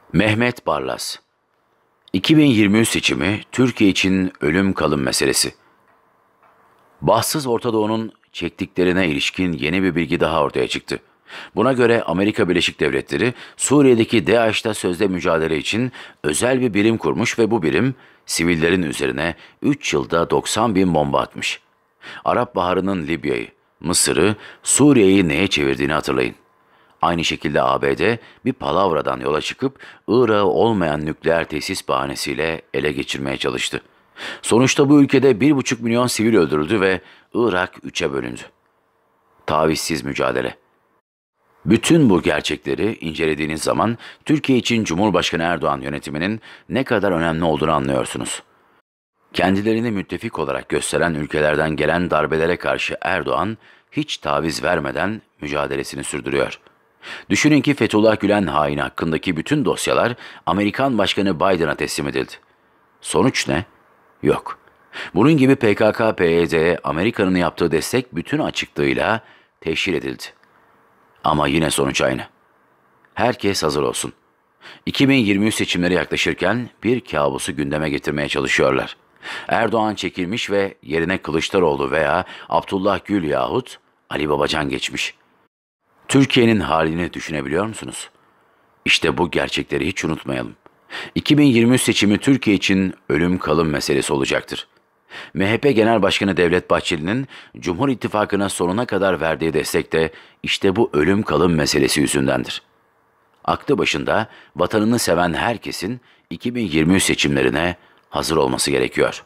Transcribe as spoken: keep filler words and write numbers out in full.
Mehmet Barlas. iki bin yirmi üç seçimi Türkiye için ölüm kalım meselesi. Bahtsız Orta Doğu'nun çektiklerine ilişkin yeni bir bilgi daha ortaya çıktı. Buna göre Amerika Birleşik Devletleri Suriye'deki DAEŞ'ta sözde mücadele için özel bir birim kurmuş ve bu birim sivillerin üzerine üç yılda doksan bin bomba atmış. Arap Baharı'nın Libya'yı, Mısır'ı, Suriye'yi neye çevirdiğini hatırlayın. Aynı şekilde A B D bir palavradan yola çıkıp Irak'ı olmayan nükleer tesis bahanesiyle ele geçirmeye çalıştı. Sonuçta bu ülkede bir buçuk milyon sivil öldürüldü ve Irak üçe bölündü. Tavizsiz mücadele. Bütün bu gerçekleri incelediğiniz zaman Türkiye için Cumhurbaşkanı Erdoğan yönetiminin ne kadar önemli olduğunu anlıyorsunuz. Kendilerini müttefik olarak gösteren ülkelerden gelen darbelere karşı Erdoğan hiç taviz vermeden mücadelesini sürdürüyor. Düşünün ki Fethullah Gülen haini hakkındaki bütün dosyalar Amerikan Başkanı Biden'a teslim edildi. Sonuç ne? Yok. Bunun gibi P K K P Y D'ye Amerika'nın yaptığı destek bütün açıklığıyla teşhir edildi. Ama yine sonuç aynı. Herkes hazır olsun. iki bin yirmi üç seçimleri yaklaşırken bir kabusu gündeme getirmeye çalışıyorlar. Erdoğan çekilmiş ve yerine Kılıçdaroğlu veya Abdullah Gül yahut Ali Babacan geçmiş. Türkiye'nin halini düşünebiliyor musunuz? İşte bu gerçekleri hiç unutmayalım. iki bin yirmi üç seçimi Türkiye için ölüm kalım meselesi olacaktır. M H P Genel Başkanı Devlet Bahçeli'nin Cumhur İttifakı'na sonuna kadar verdiği destek de işte bu ölüm kalım meselesi yüzündendir. Aklı başında vatanını seven herkesin iki bin yirmi üç seçimlerine hazır olması gerekiyor.